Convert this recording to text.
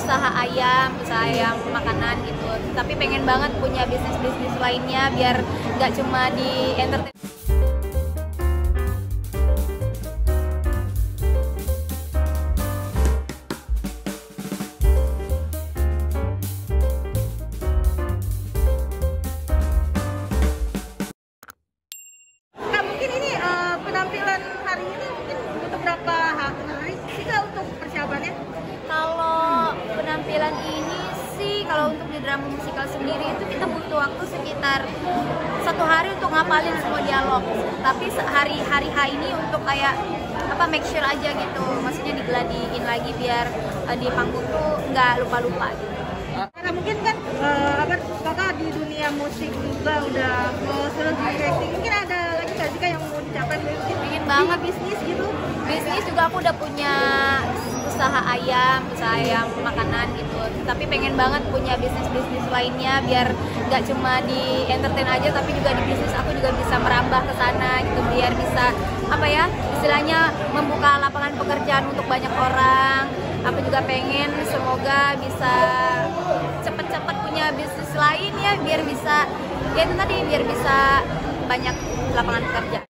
usaha ayam makanan gitu. Tapi pengen banget punya bisnis lainnya biar nggak cuma di entertain. Nah, mungkin ini penampilan hari ini mungkin butuh berapa hari sih Kak untuk persiapannya? Kalau penampilan ini sih, kalau untuk di drama musikal sendiri itu kita butuh waktu sekitar 1 hari untuk ngapalin semua dialog. Tapi hari H ini untuk kayak make sure aja gitu, maksudnya digeladiin lagi biar di panggung tuh nggak lupa-lupa gitu. Karena mungkin kan Kakak di dunia musik juga udah terus di acting, mungkin ada lagi nggak sih Kak yang mau dicapai mungkin Pengen banget bisnis gitu? bisnis juga, aku udah punya usaha ayam makanan gitu. Tapi pengen banget punya bisnis lainnya biar nggak cuma di entertain aja, tapi juga di bisnis aku juga bisa merambah ke sana gitu, biar bisa istilahnya membuka lapangan pekerjaan untuk banyak orang. Aku juga pengen semoga bisa cepet-cepet punya bisnis lain ya, biar bisa biar bisa banyak lapangan pekerjaan.